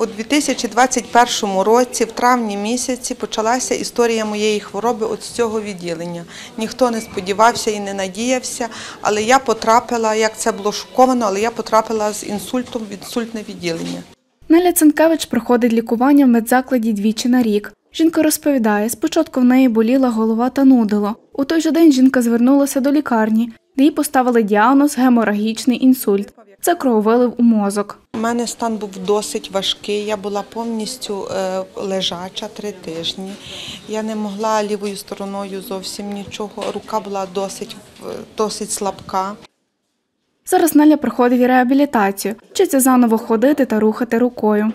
У 2021 році, в травні місяці, почалася історія моєї хвороби от з цього відділення. Ніхто не сподівався і не надіявся, але я потрапила, як це було шоковано, але я потрапила з інсультом в інсультне відділення. Неля Цинкевич проходить лікування в медзакладі двічі на рік. Жінка розповідає, спочатку в неї боліла голова та нудило. У той же день жінка звернулася до лікарні, де їй поставили діагноз геморагічний інсульт. Це крововилив у мозок. У мене стан був досить важкий, я була повністю лежача 3 тижні. Я не могла лівою стороною зовсім нічого, рука була досить слабка. Зараз Неля проходить реабілітацію, вчиться заново ходити та рухати рукою.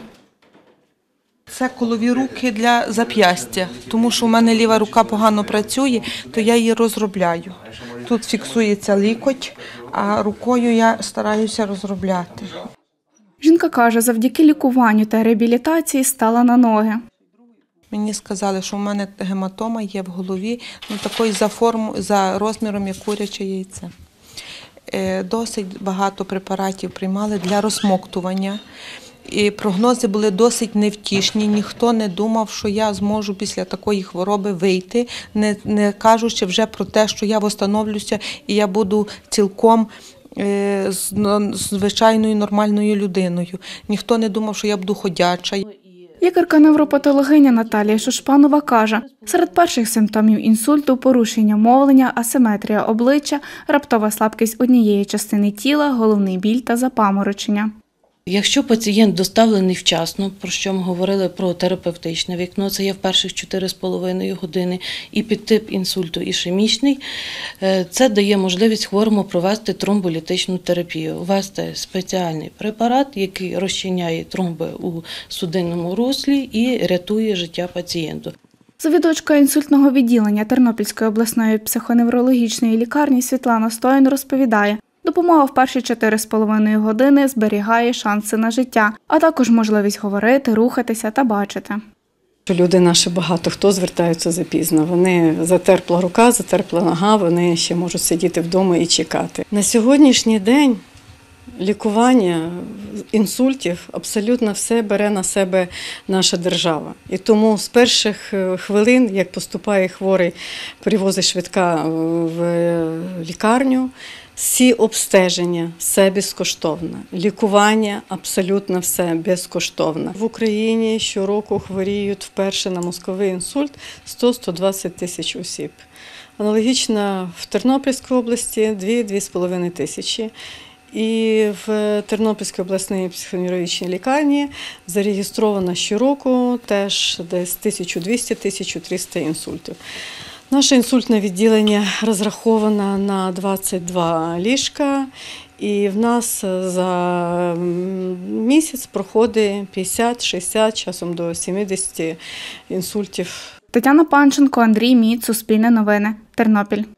Це колові руки для зап'ястя, тому що у мене ліва рука погано працює, то я її розробляю. Тут фіксується лікоть, а рукою я стараюся розробляти. Жінка каже, завдяки лікуванню та реабілітації стала на ноги. Мені сказали, що в мене гематома є в голові, такої за розміром, як куряче яйце. Досить багато препаратів приймали для розсмоктування. І прогнози були досить невтішні, ніхто не думав, що я зможу після такої хвороби вийти, не кажучи вже про те, що я встановлюся і я буду цілком звичайною нормальною людиною. Ніхто не думав, що я буду ходяча. Лікарка-невропатологиня Наталія Шушпанова каже, серед перших симптомів інсульту – порушення мовлення, асиметрія обличчя, раптова слабкість однієї частини тіла, головний біль та запаморочення. Якщо пацієнт доставлений вчасно, про що ми говорили про терапевтичне вікно, це є в перших 4,5 години, і підтип інсульту ішемічний, це дає можливість хворому провести тромболітичну терапію, ввести спеціальний препарат, який розчиняє тромби у судинному руслі і рятує життя пацієнту. Завідувачка інсультного відділення Тернопільської обласної психоневрологічної лікарні Світлана Стоян розповідає, допомога в перші 4,5 години зберігає шанси на життя, а також можливість говорити, рухатися та бачити. Люди наші багато хто звертаються запізно. Вони затерпла рука, затерпла нога, вони ще можуть сидіти вдома і чекати. На сьогоднішній день лікування інсультів абсолютно все бере на себе наша держава. І тому з перших хвилин, як поступає хворий, привозить швидка в лікарню, всі обстеження – все безкоштовно. Лікування – абсолютно все безкоштовно. В Україні щороку хворіють вперше на мозковий інсульт 100-120 тисяч осіб. Аналогічно в Тернопільській області 2-2,5 тисячі. І в Тернопільській обласній психоневрологічній лікарні зареєстровано щороку теж десь 1200-1300 інсультів. Наше інсультне відділення розраховано на 22 ліжка, і в нас за місяць проходить 50-60, часом до 70 інсультів. Тетяна Панченко, Андрій Міц, Суспільне новини, Тернопіль.